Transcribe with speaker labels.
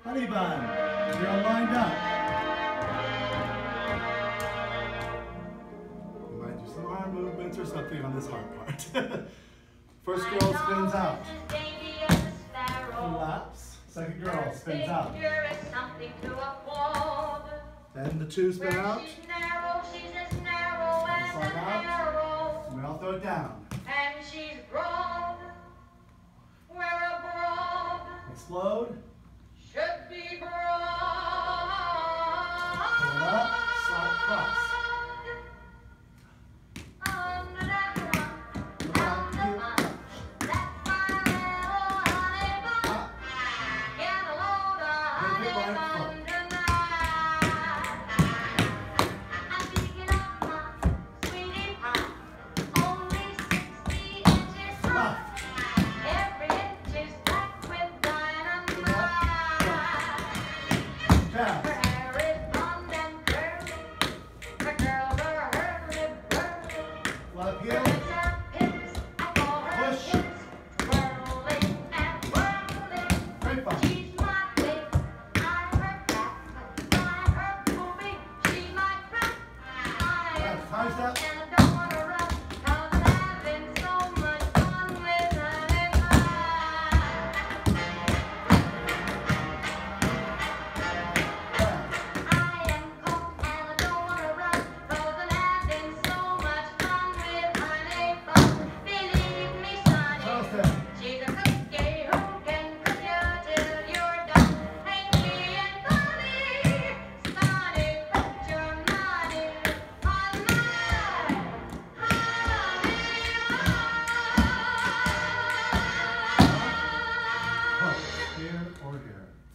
Speaker 1: Honey Bun, you're all lined up. You might do some arm movements or something on this hard part. First girl spins out. Laps. Second girl spins out. Then the two spin out. Slide out. And we all throw it down.
Speaker 2: And she's broad, where a broad
Speaker 1: Explode.
Speaker 2: should be broad.
Speaker 1: Pull it up. Slide across.
Speaker 2: Under that one,
Speaker 1: Look out,
Speaker 2: under one, that's my little honey bun.
Speaker 1: up.
Speaker 2: Get a load of honey bun tonight. I'm picking up my sweetie pie, only 60 inches high.
Speaker 1: Left.
Speaker 2: Every inch is packed with dynamite.
Speaker 1: Down.
Speaker 2: Her hair is blonde and curly. Her curls are hurly-burly.
Speaker 1: Left
Speaker 2: With
Speaker 1: heel.
Speaker 2: her hips, I call her
Speaker 1: Push.
Speaker 2: hips. Whirling and whirling.
Speaker 1: Great fun.
Speaker 2: She's my babe. I'm her cat. I'm her booby. She's my trap. I am
Speaker 1: High step.
Speaker 2: and I don't wanna run. 'Cause I'm having so much fun with honey bun.
Speaker 1: Down.
Speaker 2: I am cold and I don't wanna run, 'cause I'm having so much fun with honey bun. Believe me, sonny,
Speaker 1: Charleston.
Speaker 2: she's a cookie who can cook you till you're done. Ain't she and funny? Sonny, put your money on my honey bun.
Speaker 1: Here or here.